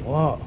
What?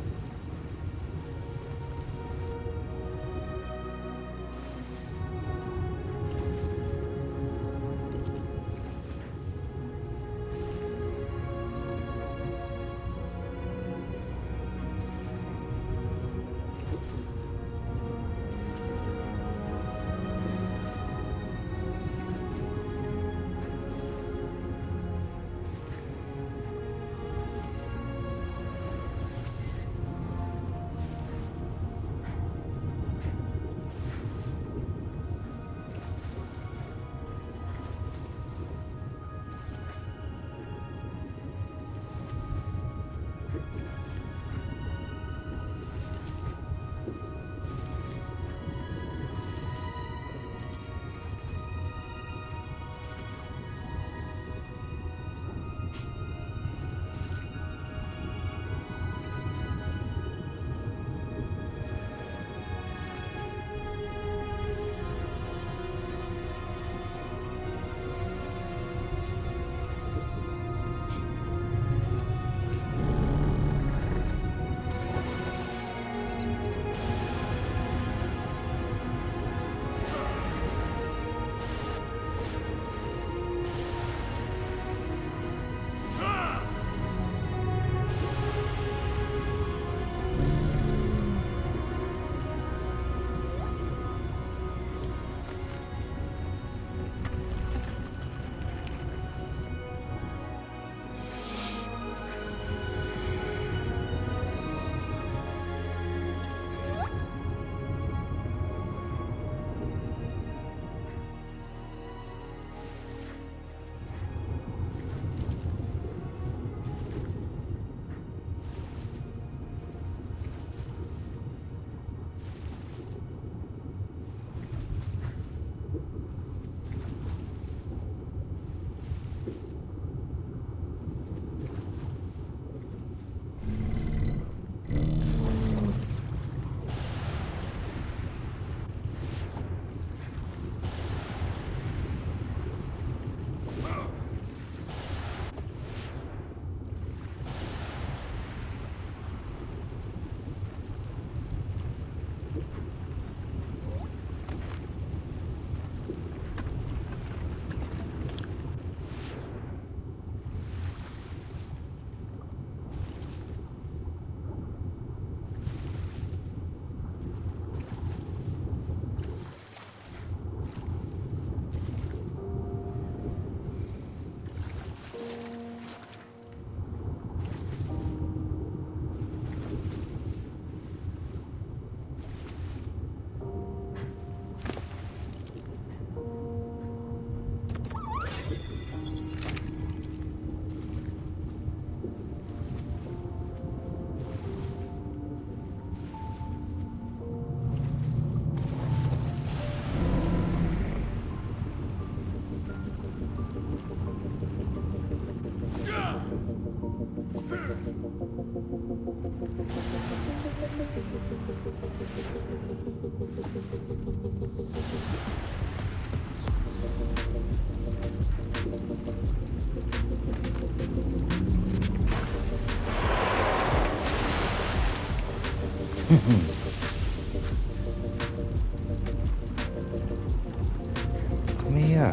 Come here.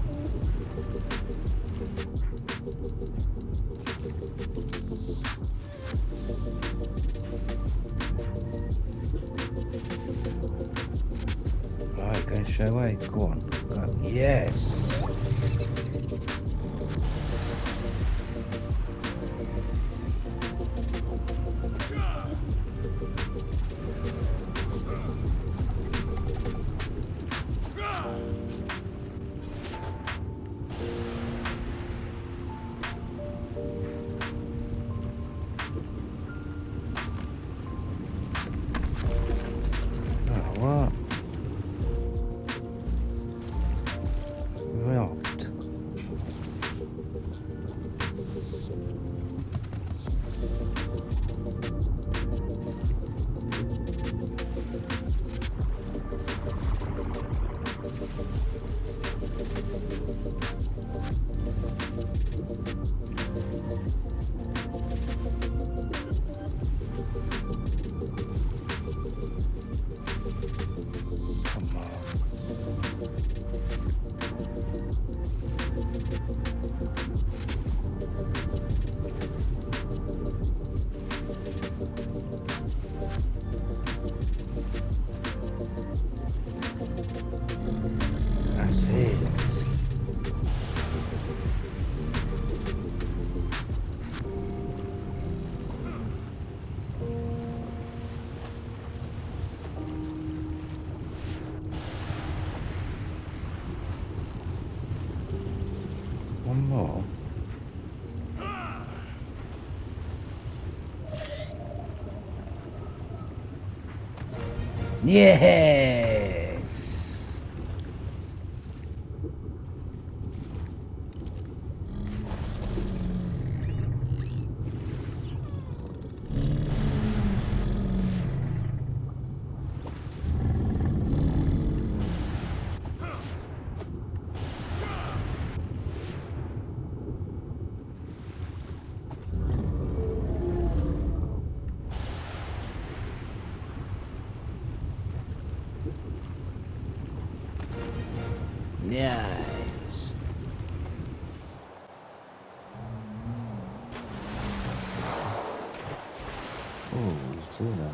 Right, going straight away. Go on. Go on. Yes. What? Yes! Nice. Oh, he's two now.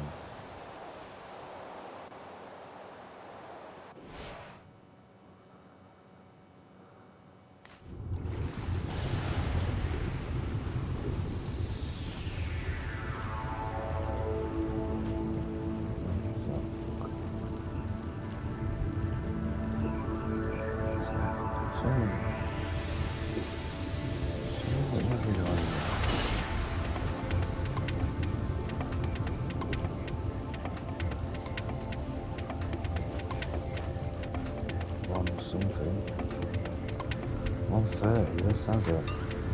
Something. 130, let's have it.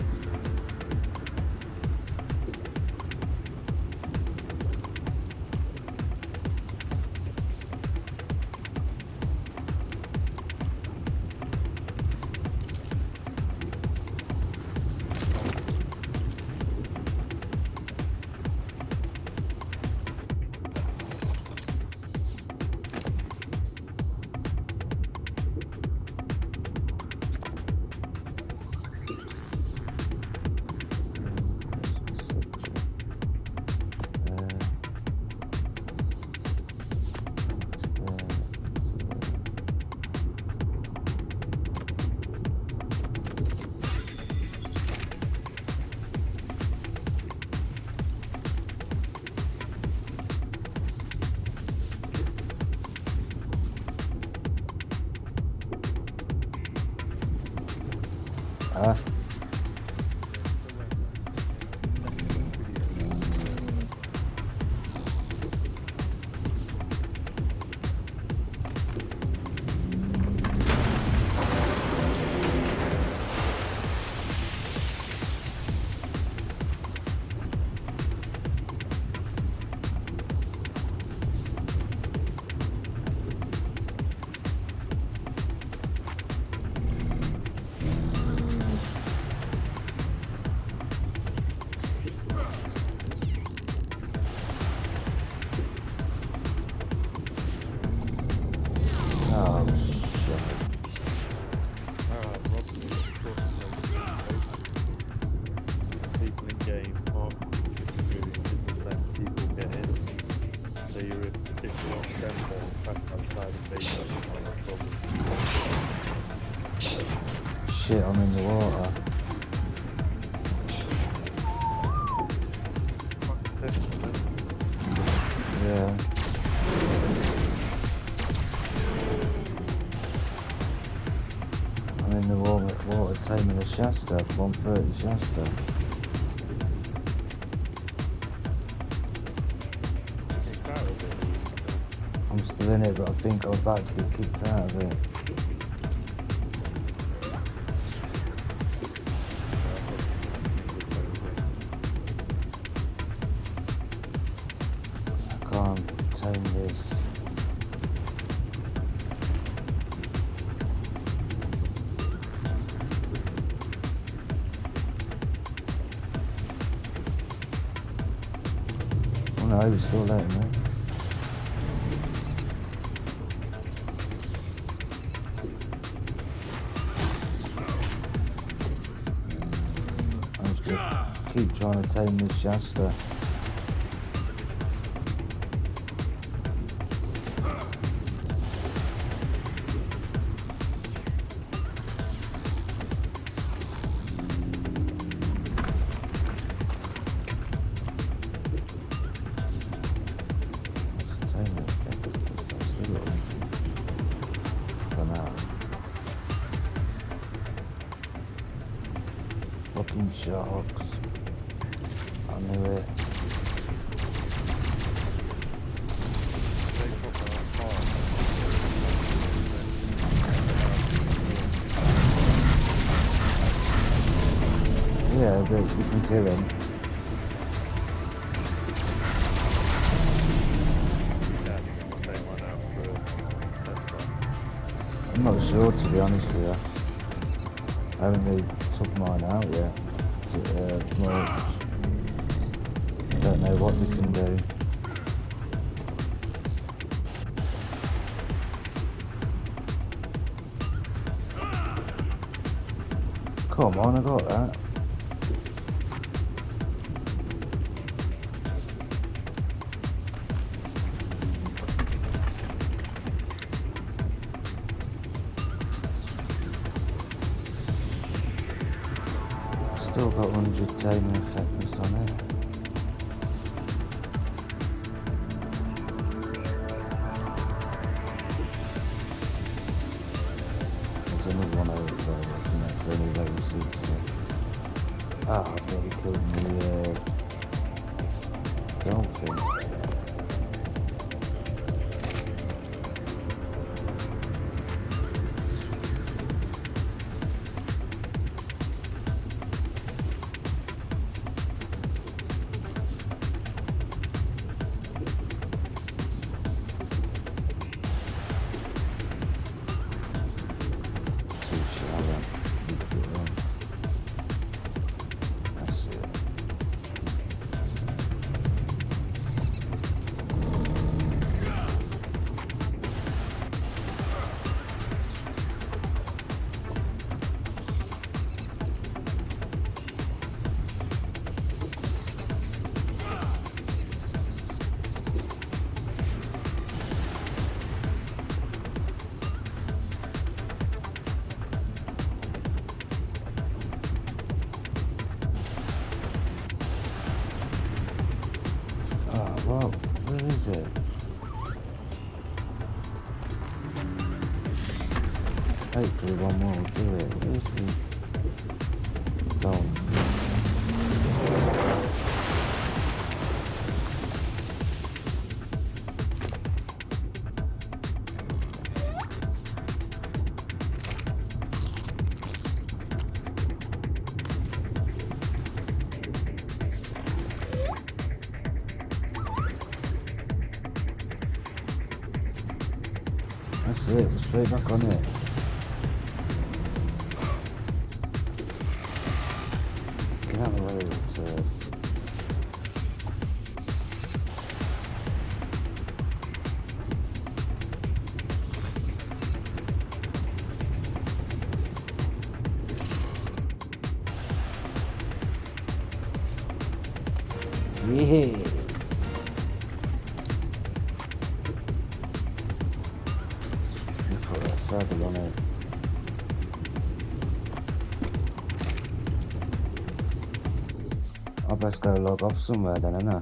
Oh, shit. People in game aren't really let people get in. So if you're on center, back outside of base, that's not a problem. Shit, I'm in the water. Yeah. I'm in the water taming the Shasta, 130 Shasta. I'm still in it, but I think I'm about to get kicked out of it. I can't tame this. Oh no, he was still letting me. I'm just keep trying to tame this Shasta. Fucking sharks. I knew it. They pop out. You can kill him. Yeah, I'll take one out for a test run. I'm not sure, to be honest with you. I haven't really took mine out yet. Well, I don't know what we can do. Come on, I got that. Still got 100 taming effectiveness on it. There's another one over there, and that's only level 6. So. Ah, I've already killed the dolphin. Whoa, where is it? Hopefully one more will do it. Where's the dolphin? That's it, straight back on it. Get out of the way, turd. Yeah. Put a circle on it. I best go log off somewhere then, innit?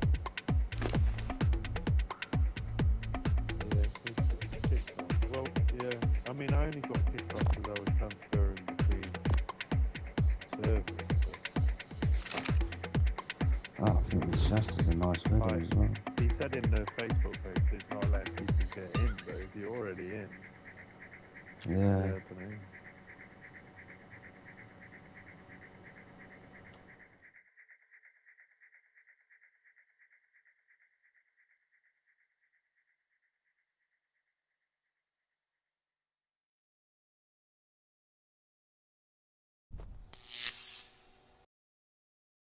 Well, yeah. I mean, I only got kicked off because I was transferring between servers. Oh, I think the Shasta's a nice video as well. He said in the Facebook page it's not letting people get in, but if you're already in, Yeah. I don't know.